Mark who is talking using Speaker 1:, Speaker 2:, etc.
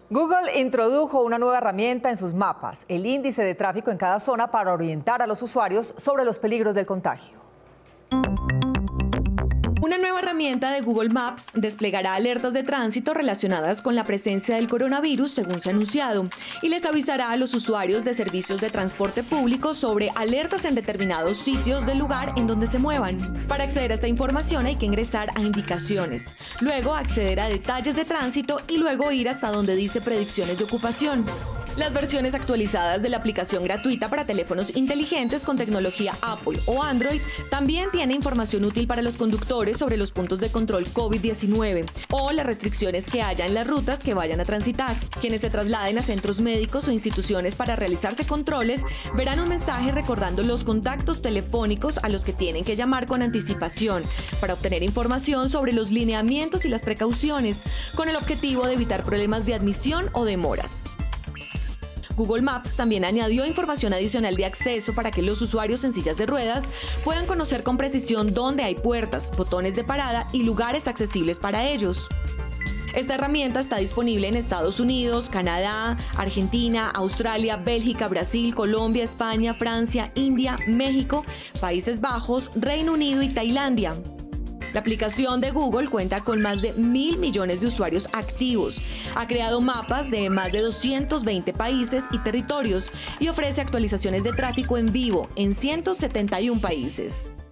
Speaker 1: Google introdujo una nueva herramienta en sus mapas, el índice de tráfico en cada zona, para orientar a los usuarios sobre los peligros del contagio.
Speaker 2: Una nueva herramienta de Google Maps desplegará alertas de tránsito relacionadas con la presencia del coronavirus, según se ha anunciado, y les avisará a los usuarios de servicios de transporte público sobre alertas en determinados sitios del lugar en donde se muevan. Para acceder a esta información hay que ingresar a indicaciones, luego acceder a detalles de tránsito y luego ir hasta donde dice predicciones de ocupación. Las versiones actualizadas de la aplicación gratuita para teléfonos inteligentes con tecnología Apple o Android también tiene información útil para los conductores sobre los puntos de control COVID-19 o las restricciones que haya en las rutas que vayan a transitar. Quienes se trasladen a centros médicos o instituciones para realizarse controles verán un mensaje recordando los contactos telefónicos a los que tienen que llamar con anticipación para obtener información sobre los lineamientos y las precauciones, con el objetivo de evitar problemas de admisión o demoras. Google Maps también añadió información adicional de acceso para que los usuarios en sillas de ruedas puedan conocer con precisión dónde hay puertas, botones de parada y lugares accesibles para ellos. Esta herramienta está disponible en Estados Unidos, Canadá, Argentina, Australia, Bélgica, Brasil, Colombia, España, Francia, India, México, Países Bajos, Reino Unido y Tailandia. La aplicación de Google cuenta con más de 1.000 millones de usuarios activos, ha creado mapas de más de 220 países y territorios y ofrece actualizaciones de tráfico en vivo en 171 países.